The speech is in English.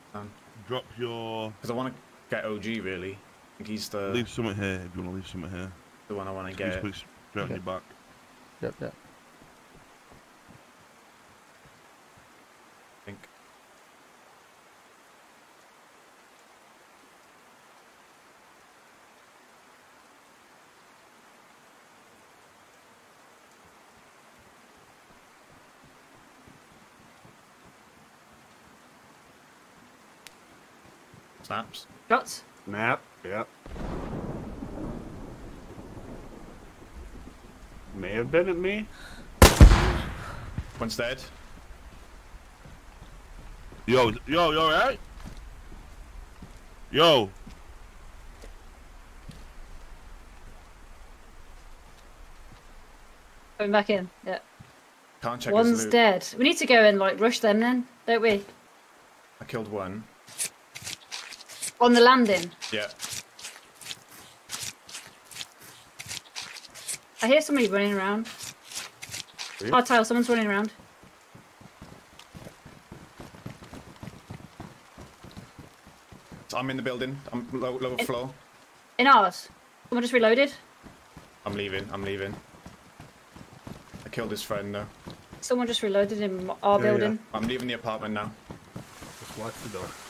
Drop your... Because I want to get OG, really. I think he's the... Leave something here if you want to leave something here. The one I want to get. Please straight on your back. Yep, yep. I think. Snaps. Shots. Map. Yep. May have been at me. One's dead. Yo, you alright? Yo. Going back in. Yeah. Can't check his One's loot. dead. We need to go and like rush them then, don't we? I killed one. On the landing. Yeah. I hear somebody running around. Oh, Tile, someone's running around. I'm in the building. I'm lower floor. In ours. Someone just reloaded. I'm leaving. I killed his friend though. Someone just reloaded in our building. I'm leaving the apartment now. Just watch the door.